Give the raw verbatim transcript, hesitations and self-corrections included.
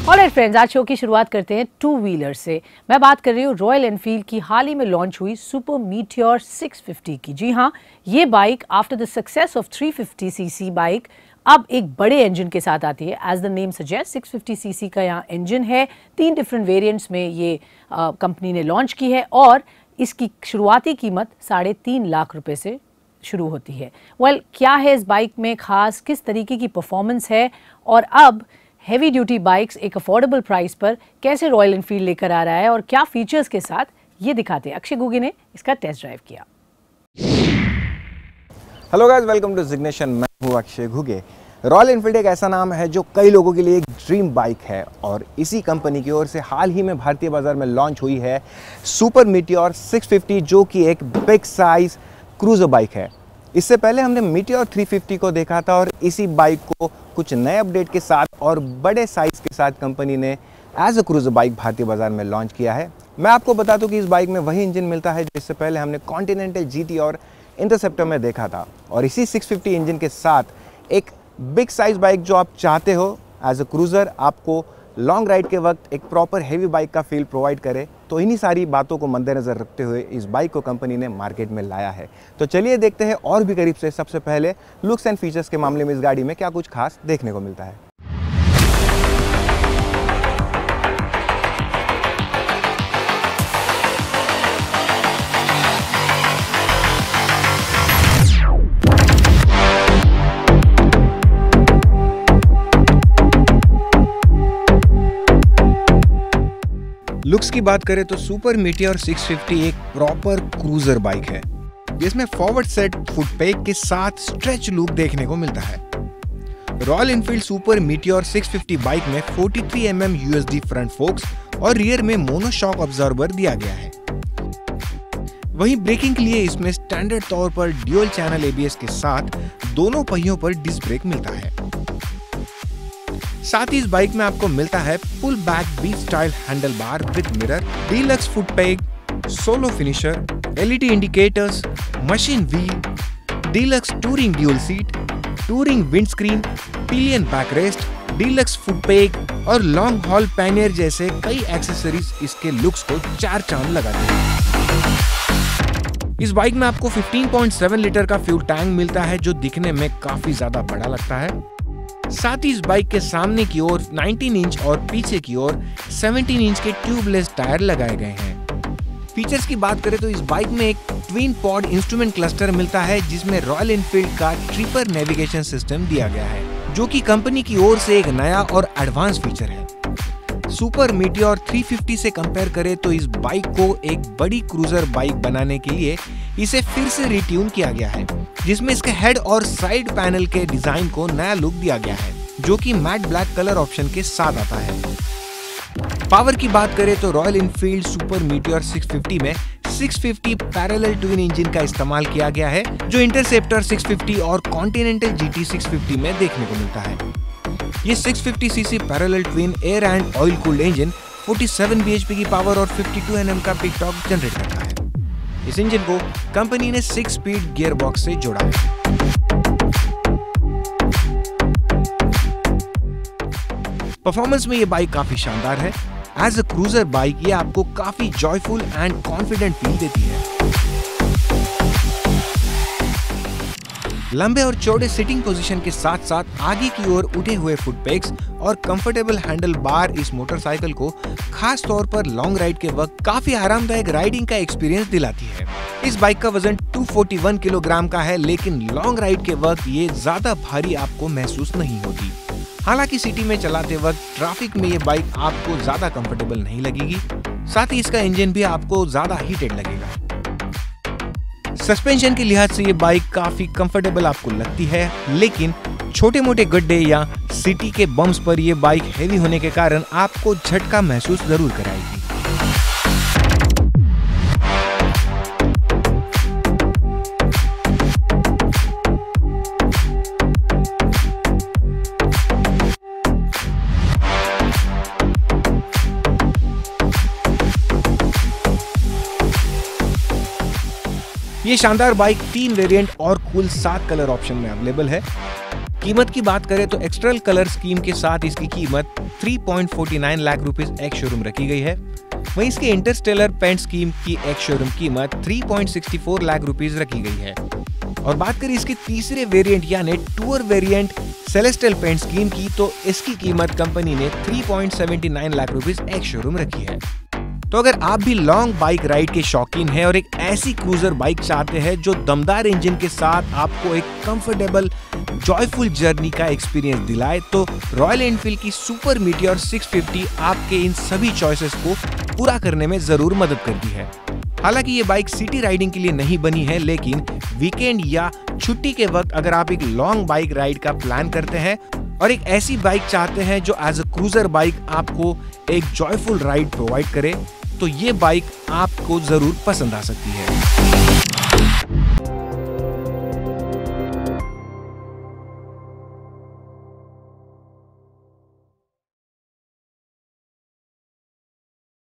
Alright friends, आज show की शुरुआत करते हैं टू व्हीलर से। मैं बात कर रही हूँ रॉयल एनफील्ड की हाल ही में लॉन्च हुई सुपर मीटियोर सिक्स फिफ्टी की। जी हाँ, ये bike after the success of three fifty CC bike अब एक बड़े इंजन के साथ आती है। As the name suggest, six fifty CC का यहाँ इंजन है। तीन डिफरेंट वेरिएंट्स में ये कंपनी ने लॉन्च की है और इसकी शुरुआती कीमत साढ़े तीन लाख रुपए से शुरू होती है। वेल well, क्या है इस बाइक में खास, किस तरीके की परफॉर्मेंस है और अब हेवी ड्यूटी बाइक्स एक अफोर्डेबल प्राइस पर कैसे रॉयल एनफील्ड लेकर आ रहा है और क्या फीचर्स के साथ, ये दिखाते हैं। अक्षय गुगे ने इसका टेस्ट ड्राइव किया। हेलो गाइस, वेलकम टू जिग्नेशन। मैं हूं अक्षय घुगे। रॉयल एनफील्ड एक ऐसा नाम है जो कई लोगों के लिए एक ड्रीम बाइक है और इसी कंपनी की ओर से हाल ही में भारतीय बाजार में लॉन्च हुई है सुपर मीटियोर सिक्स फिफ्टी, जो कि एक बिग साइज क्रूजर बाइक है। इससे पहले हमने मीटियोर थ्री फिफ्टी को देखा था और इसी बाइक को कुछ नए अपडेट के साथ और बड़े साइज के साथ कंपनी ने एज अ क्रूजर बाइक भारतीय बाजार में लॉन्च किया है। मैं आपको बता दूं कि इस बाइक में वही इंजन मिलता है जिससे पहले हमने कॉन्टिनेंटल जीटी और इंटरसेप्टर में देखा था और इसी सिक्स फिफ्टी इंजन के साथ एक बिग साइज बाइक जो आप चाहते हो एज अ क्रूजर, आपको लॉन्ग राइड के वक्त एक प्रॉपर हेवी बाइक का फील प्रोवाइड करे, तो इन्हीं सारी बातों को मद्देनज़र रखते हुए इस बाइक को कंपनी ने मार्केट में लाया है। तो चलिए देखते हैं और भी करीब से। सबसे पहले लुक्स एंड फीचर्स के मामले में इस गाड़ी में क्या कुछ खास देखने को मिलता है। लुक्स की बात करें तो सुपर मीटियोर सिक्स फिफ्टी एक प्रॉपर क्रूजर बाइक है जिसमें फॉरवर्ड सेट फुटपैक के साथ स्ट्रेच लुक देखने को मिलता है। Royal Enfield Super Meteor six fifty bike में forty three M M USD front forks और रियर में मोनोशॉक ऑब्जर्वर दिया गया है। वहीं ब्रेकिंग के लिए इसमें स्टैंडर्ड तौर पर ड्यूल चैनल एबीएस के साथ दोनों पहियों पर डिस्क ब्रेक मिलता है। साथ ही इस बाइक में आपको मिलता है pull back B style handle bar with mirror, deluxe foot peg, solo finisher, LED indicators, machine wheel, deluxe touring dual seat, touring windscreen, pillion back rest, deluxe foot peg और long haul pannier जैसे कई accessories इसके looks को चार चांद लगाते हैं। इस बाइक में आपको फिफ्टीन पॉइंट सेवन लीटर का फ्यूल टैंक मिलता है जो दिखने में काफी ज्यादा बड़ा लगता है। साथ ही इस बाइक के सामने की ओर नाइनटीन इंच और पीछे की ओर सेवनटीन इंच के ट्यूबलेस टायर लगाए गए हैं। फीचर्स की बात करें तो इस बाइक में एक ट्विन पॉड इंस्ट्रूमेंट क्लस्टर मिलता है जिसमें रॉयल एनफील्ड का ट्रिपर नेविगेशन सिस्टम दिया गया है, जो कि कंपनी की ओर से एक नया और एडवांस फीचर है। सुपर मीटियोर थ्री फिफ्टी से कंपेयर करें तो इस बाइक को एक बड़ी क्रूजर बाइक बनाने के लिए इसे फिर से रिट्यून किया गया है, जिसमें इसके हेड और साइड पैनल के डिजाइन को नया लुक दिया गया है जो कि मैट ब्लैक कलर ऑप्शन के साथ आता है। पावर की बात करें तो Royal Enfield Super Meteor six fifty में six fifty parallel twin engine का इस्तेमाल किया गया है जो इंटरसेप्टर सिक्स फिफ्टी और कॉन्टिनेंटल जीटी सिक्स फिफ्टी में देखने को मिलता है। ये six fifty CC parallel twin air and oil cooled engine forty seven BHP की पावर और फिफ्टी टू एनएम का पिक टॉर्क जनरेट करता है। इस इंजन को कंपनी ने सिक्स स्पीड गियर बॉक्स से जोड़ा है। परफॉर्मेंस में ये बाइक काफी शानदार है। एज अ क्रूजर बाइक ये आपको काफी जॉयफुल एंड कॉन्फिडेंट फील देती है। लंबे और चौड़े सिटिंग पोजीशन के साथ साथ आगे की ओर उठे हुए फुटपैक्स और कंफर्टेबल हैंडल बार इस मोटरसाइकिल को खास तौर पर लॉन्ग राइड के वक्त काफी आरामदायक राइडिंग का एक्सपीरियंस दिलाती है। इस बाइक का वजन टू फोर्टी वन किलोग्राम का है, लेकिन लॉन्ग राइड के वक्त ये ज्यादा भारी आपको महसूस नहीं होती। हालांकि सिटी में चलाते वक्त ट्रैफिक में ये बाइक आपको ज्यादा कंफर्टेबल नहीं लगेगी। साथ ही इसका इंजन भी आपको ज्यादा हीटेड लगेगा। सस्पेंशन के लिहाज से ये बाइक काफी कंफर्टेबल आपको लगती है, लेकिन छोटे मोटे गड्ढे या सिटी के बम्प्स पर ये बाइक हेवी होने के कारण आपको झटका महसूस जरूर कराएगी। ये शानदार बाइक तीन वेरिएंट और कुल सात कलर ऑप्शन में अवेलेबल है। कीमत की बात करें तो एक्सटर्नल कलर स्कीम के साथ इसकी कीमत तीन पॉइंट फोर नौ लाख रुपीस एक्स शोरूम रखी गई है। वहीं इसके इंटरस्टेलर पेंट स्कीम की एक्स शोरूम कीमत तीन पॉइंट छह चार लाख रुपीस रखी गई है। और बात करें इसके तीसरे वेरिएंट यानी tour variant Celestial paint scheme की, तो इसकी कीमत कंपनी ने तीन पॉइंट सात नौ लाख रुपीस एक्स शोरूम रखी है। तो अगर आप भी लॉन्ग बाइक राइड के शौकीन हैं और एक ऐसी क्रूजर बाइक चाहते हैं जो दमदार इंजन के साथ आपको एक कंफर्टेबल जॉयफुल जर्नी का एक्सपीरियंस दिलाए, तो रॉयल एनफील्ड की सुपर मीटियोर छह सौ पचास आपके इन सभी चॉइसेस को पूरा करने में जरूर मदद करती है। हालांकि ये बाइक सिटी राइडिंग के लिए नहीं बनी है, लेकिन वीकेंड या छुट्टी के वक्त अगर आप एक लॉन्ग बाइक राइड का प्लान करते हैं और एक ऐसी बाइक चाहते हैं जो एज अ क्रूजर बाइक आपको एक जॉयफुल राइड प्रोवाइड करे, तो ये बाइक आपको जरूर पसंद आ सकती है।